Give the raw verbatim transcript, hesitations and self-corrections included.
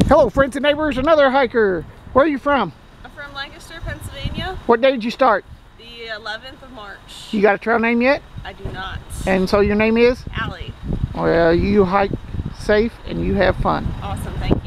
Hello friends and neighbors, another hiker. Where are you from? I'm from Lancaster, Pennsylvania. What day did you start? The eleventh of March. You got a trail name yet? I do not. And so your name is? Allie. Well, you hike safe and you have fun. Awesome, thank you.